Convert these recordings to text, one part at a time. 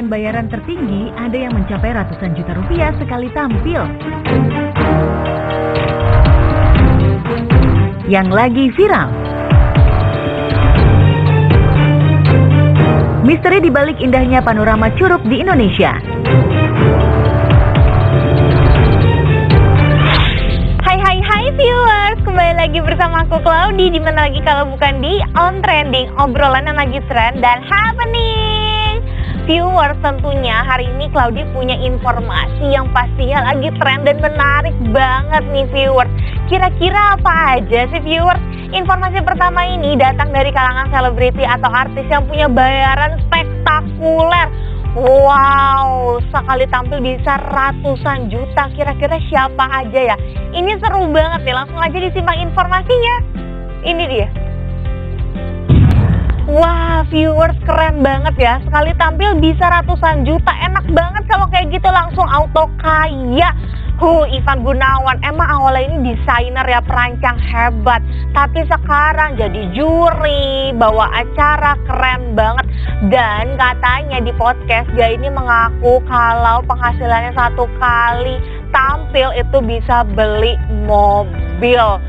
dengan bayaran tertinggi, ada yang mencapai ratusan juta rupiah sekali tampil. Yang lagi viral, misteri dibalik indahnya panorama Curug di Indonesia. Hai viewers, kembali lagi bersama aku Claudi. Dimana lagi kalau bukan di On Trending, obrolan yang lagi trend dan happening. Viewers, tentunya hari ini Claudi punya informasi yang pastinya lagi trend dan menarik banget nih viewers. Kira-kira apa aja sih viewers? Informasi pertama ini datang dari kalangan selebriti atau artis yang punya bayaran spektakuler. Wow, sekali tampil bisa ratusan juta. Kira-kira siapa aja ya? Ini seru banget nih, langsung aja disimak informasinya. Ini dia. Wah, viewers, keren banget ya. Sekali tampil bisa ratusan juta. Enak banget kalau kayak gitu, langsung auto kaya. Ivan Gunawan, emang awalnya ini desainer ya, perancang hebat. Tapi sekarang jadi juri, bawa acara, keren banget. Dan katanya di podcast dia ini mengaku kalau penghasilannya satu kali tampil itu bisa beli mobil.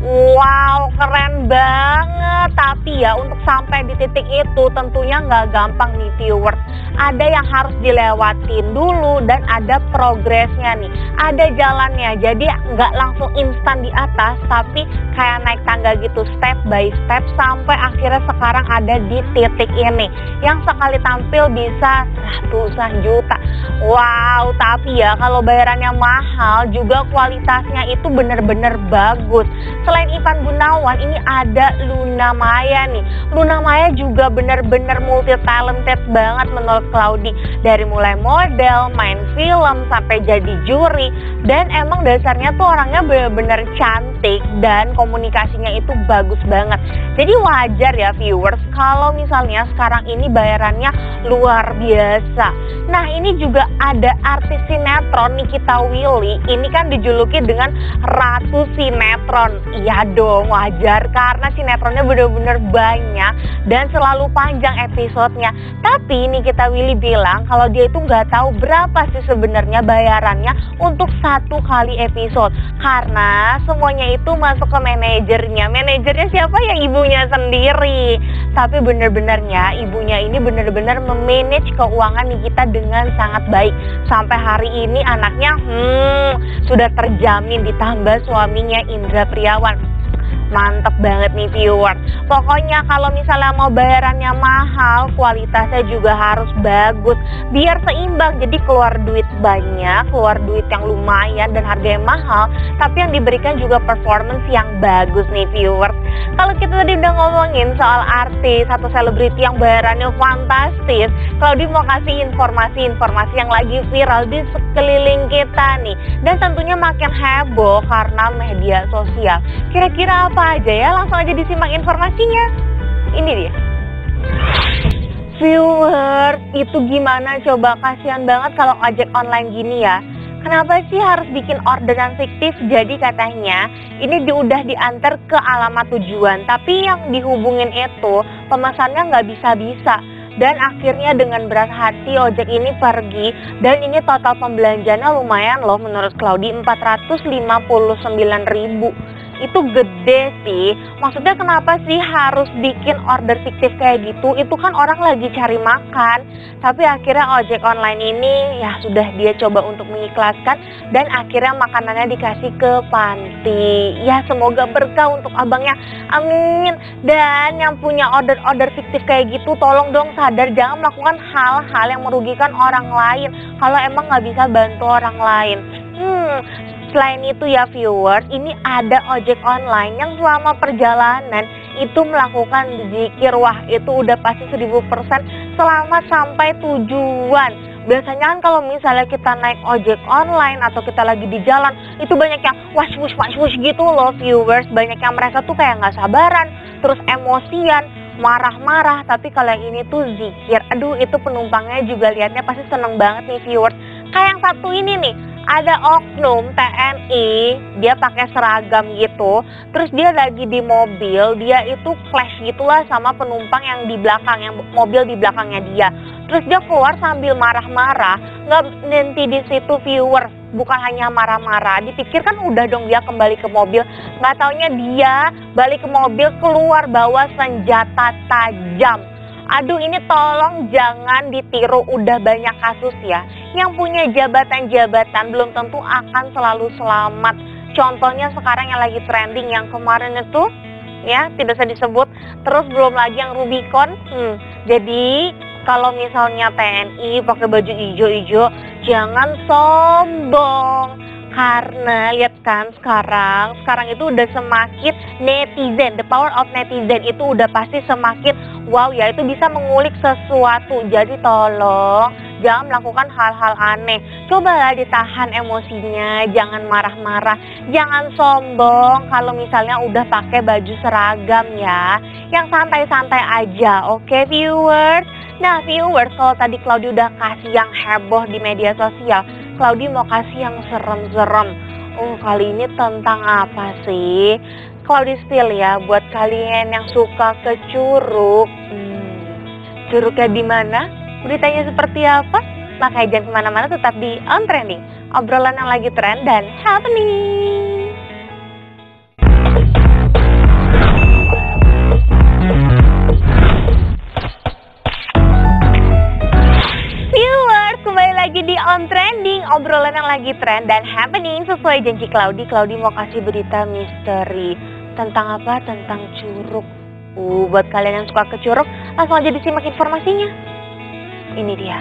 Wow, keren banget. Tapi ya untuk sampai di titik itu tentunya nggak gampang nih viewers. Ada yang harus dilewatin dulu dan ada progresnya nih. Ada jalannya, jadi nggak langsung instan di atas, tapi kayak naik tangga gitu, step by step, sampai akhirnya sekarang ada di titik ini. Yang sekali tampil bisa ratusan juta. Wow, tapi ya kalau bayarannya mahal juga kualitasnya itu bener-bener bagus. Selain Ivan Gunawan, ini ada Luna Maya nih. Luna Maya juga bener-bener multi talented banget menurut Claudi. Dari mulai model, main film, sampai jadi juri. Dan emang dasarnya tuh orangnya bener-bener cantik dan komunikasinya itu bagus banget. Jadi wajar ya viewers kalau misalnya sekarang ini bayarannya luar biasa. Nah, ini juga ada artis sinetron Nikita Willy. Ini kan dijuluki dengan Ratu Sinetron. Iya dong, wajar karena sinetronnya bener-bener banyak dan selalu panjang episodenya. Tapi Nikita Willy bilang kalau dia itu nggak tahu berapa sih sebenarnya bayarannya untuk satu kali episode. Karena semuanya itu masuk ke manajernya. Manajernya siapa? Ya ibunya sendiri. Tapi bener-benernya ibunya ini bener-bener memanage keuangan Nikita dengan sangat baik. Sampai hari ini anaknya sudah terjamin, ditambah suaminya Indra Priawan. Mantep banget nih viewers. Pokoknya kalau misalnya mau bayarannya mahal, kualitasnya juga harus bagus biar seimbang. Jadi keluar duit banyak, keluar duit yang lumayan dan harganya mahal, tapi yang diberikan juga performance yang bagus nih viewers. Kalau kita tadi udah ngomongin soal artis atau selebriti yang bayarannya fantastis, Claudi mau kasih informasi-informasi yang lagi viral di sekeliling kita nih. Dan tentunya makin heboh karena media sosial. Kira-kira apa aja ya? Langsung aja disimak informasinya. Ini dia. Viewers, itu gimana coba? Kasihan banget kalau ojek online gini ya. Kenapa sih harus bikin orderan fiktif? Jadi katanya ini udah diantar ke alamat tujuan, tapi yang dihubungin itu pemesannya nggak bisa-bisa. Dan akhirnya dengan berat hati ojek ini pergi. Dan ini total pembelanjaannya lumayan loh menurut Claudi, 459.000. Itu gede sih. Maksudnya kenapa sih harus bikin order fiktif kayak gitu? Itu kan orang lagi cari makan. Tapi akhirnya ojek online ini ya sudah dia coba untuk mengikhlaskan. Dan akhirnya makanannya dikasih ke panti. Ya semoga berkah untuk abangnya. Amin. Dan yang punya order-order fiktif kayak gitu, tolong dong sadar, jangan melakukan hal-hal yang merugikan orang lain kalau emang nggak bisa bantu orang lain. Selain itu ya viewers, ini ada ojek online yang selama perjalanan itu melakukan zikir. Wah, itu udah pasti 1000% selamat sampai tujuan. Biasanya kan kalau misalnya kita naik ojek online atau kita lagi di jalan, itu banyak yang wash gitu loh viewers. Banyak yang mereka tuh kayak nggak sabaran, terus emosian, marah-marah. Tapi kalau yang ini tuh zikir, aduh itu penumpangnya juga liatnya pasti seneng banget nih viewers. Kayak yang satu ini nih, ada oknum TNI dia pakai seragam gitu. Terus dia lagi di mobil, dia itu clash gitulah sama penumpang yang di belakang, yang mobil di belakangnya dia. Terus dia keluar sambil marah-marah, nggak nanti di situ viewers. Bukan hanya marah-marah, dipikir kan udah dong dia kembali ke mobil. Nggak taunya dia balik ke mobil, keluar bawa senjata tajam. Aduh, ini tolong jangan ditiru, udah banyak kasus ya. Yang punya jabatan-jabatan belum tentu akan selalu selamat. Contohnya sekarang yang lagi trending, yang kemarin itu ya tidak usah disebut. Terus belum lagi yang Rubicon. Jadi kalau misalnya TNI pakai baju hijau-hijau, jangan sombong. Karena lihat kan sekarang itu udah semakin netizen, the power of netizen itu udah pasti semakin wow ya, itu bisa mengulik sesuatu. Jadi tolong jangan melakukan hal-hal aneh. Cobalah ditahan emosinya, jangan marah-marah, jangan sombong kalau misalnya udah pakai baju seragam ya. Yang santai-santai aja, oke viewers? Nah viewers, kalau tadi Claudia udah kasih yang heboh di media sosial, Claudia mau kasih yang serem-serem. Kali ini tentang apa sih? Claudia spill ya buat kalian yang suka ke curug. Curugnya di mana? Beritanya seperti apa? Makanya jangan kemana-mana, tetap di On Trending, obrolan yang lagi trend dan happening. Di On Trending, obrolan yang lagi trend dan happening. Sesuai janji Claudia mau kasih berita misteri. Tentang apa? Tentang curug. Buat kalian yang suka ke curug, langsung aja disimak informasinya. Ini dia.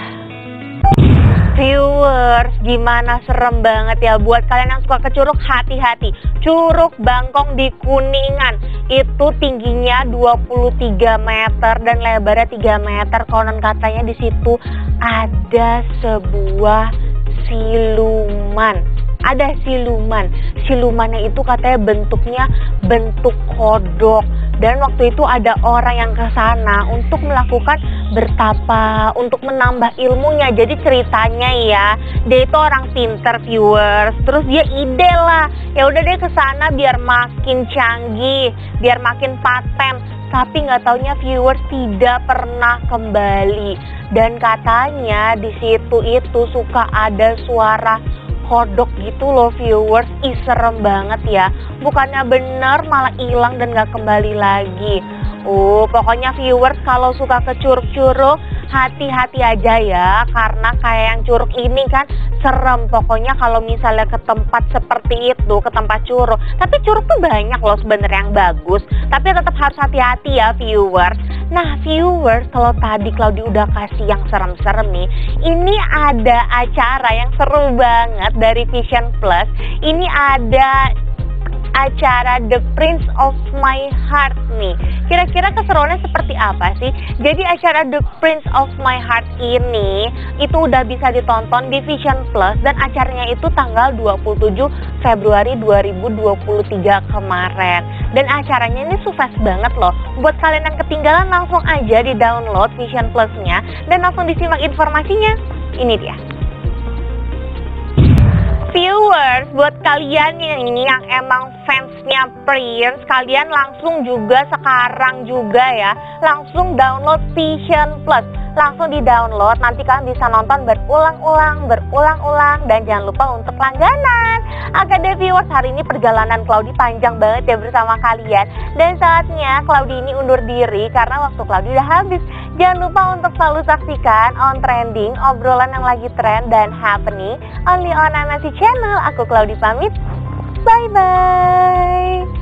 Viewers, gimana serem banget ya. Buat kalian yang suka ke curug, hati-hati. Curug Bangkong di Kuningan itu tingginya 23 meter dan lebarnya 3 meter. Konon katanya di situ ada sebuah siluman. Ada siluman. Silumannya itu katanya bentuknya bentuk kodok. Dan waktu itu ada orang yang ke sana untuk melakukan bertapa, untuk menambah ilmunya. Jadi ceritanya ya, dia itu orang pinter viewers. Terus dia ide lah, ya udah deh ke sana biar makin canggih, biar makin paten. Tapi nggak taunya viewers tidak pernah kembali. Dan katanya di situ itu suka ada suara kodok gitu loh viewers. Serem banget ya. Bukannya bener malah hilang dan gak kembali lagi. Pokoknya viewers kalau suka ke curug-curug, hati-hati aja ya. Karena kayak yang curug ini kan serem. Pokoknya kalau misalnya ke tempat seperti itu, ke tempat curug. Tapi curug tuh banyak loh sebenarnya yang bagus. Tapi tetap harus hati-hati ya viewers. Nah viewers, kalau tadi Claudia udah kasih yang serem-serem nih, ini ada acara yang seru banget dari Vision Plus. Ini ada acara The Prince of My Heart nih. Kira-kira keseruannya seperti apa sih? Jadi acara The Prince of My Heart ini itu udah bisa ditonton di Vision Plus dan acaranya itu tanggal 27 Februari 2023 kemarin. Dan acaranya ini sukses banget loh. Buat kalian yang ketinggalan, langsung aja di download Vision Plus-nya dan langsung disimak informasinya. Ini dia. Viewers, buat kalian yang emang fansnya Prince, kalian langsung juga sekarang juga ya, langsung download Vision Plus. Langsung di download, nanti kalian bisa nonton berulang-ulang, dan jangan lupa untuk langganan. Oke deh viewers, hari ini perjalanan Claudia panjang banget ya bersama kalian. Dan saatnya Claudia ini undur diri karena waktu Claudia udah habis. Jangan lupa untuk selalu saksikan On Trending, obrolan yang lagi trend dan happening only on MSC Channel. Aku Claudia pamit, bye-bye.